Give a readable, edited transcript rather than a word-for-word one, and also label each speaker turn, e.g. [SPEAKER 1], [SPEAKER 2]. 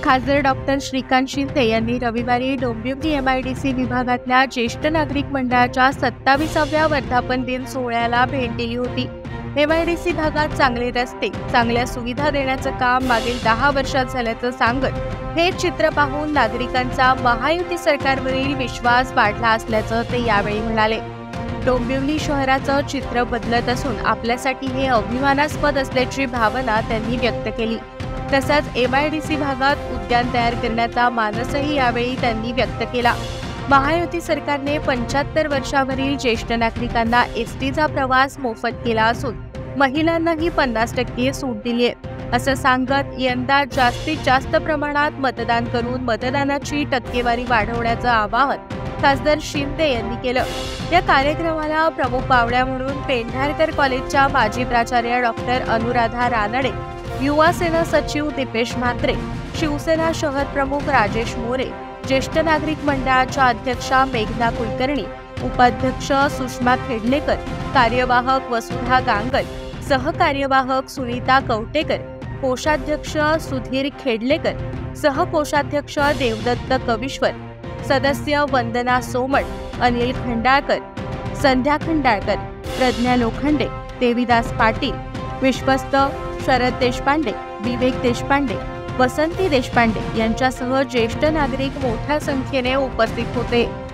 [SPEAKER 1] खासदार डॉक्टर श्रीकांत शिंदे यांनी रविवारी डोंबिवली एमआयडीसी विभागातल्या ज्येष्ठ नागरिक मंडळाच्या 27व्या वर्धापन दिन सोहळ्याला भेट दिली होती। एमआयडीसी भागात चांगले रस्ते, चांगल्या सुविधा देण्याचं काम मागील 10 वर्षात झाल्याचं सांगत हे चित्र पाहून नागरिकांचा महायुती सरकारवरील विश्वास वाढला असल्याचं ते यावेळी म्हणाले। डोंबिवली शहराचं चित्र बदलत असून आपल्यासाठी हे अभिमानास्पद असल्याची भावना त्यांनी व्यक्त केली। तसंच एमआयडीसी भागात उद्यान तयार करण्याचा मानसही यावेळी त्यांनी व्यक्त केला। महायुती सरकारने 75 वर्षावरील ज्येष्ठ नागरिकांना एसटीचा प्रवास मोफत केला असून महिलांनाही 50% सूट दिली आहे असं सांगत यंदा जास्तीत जास्त प्रमाणात मतदान करून मतदानाची टक्केवारी वाढवण्याचं आवाहन खासदार शिंदे यांनी केलं। या कार्यक्रमाला प्रमुख पाहुण्या म्हणून पेंढारकर कॉलेजच्या माजी प्राचार्य डॉक्टर अनुराधा रानडे, युवा सेना सचिव दीपेश म्हात्रे, शिवसेना शहर प्रमुख राजेश मोरे, ज्येष्ठ नागरिक मंडळाच्या अध्यक्षा मेघना कुलकर्णी, उपाध्यक्ष सुषमा खेडलेकर, कार्यवाहक वसुधा गांगल, सहकार्यवाहक सुनीता कवटेकर, कोषाध्यक्ष सुधीर खेडलेकर, सहकोषाध्यक्ष देवदत्त कविश्वर, सदस्य वंदना सोमण, अनिल खंडाळकर, संध्या खंडाळकर, प्रज्ञा लोखंडे, देवीदास पाटील, विश्वस्त शरद देशपांडे, विवेक देशपांडे, वसंती देशपांडे यांच्यासह ज्येष्ठ नागरिक मोठ्या संख्येने उपस्थित होते।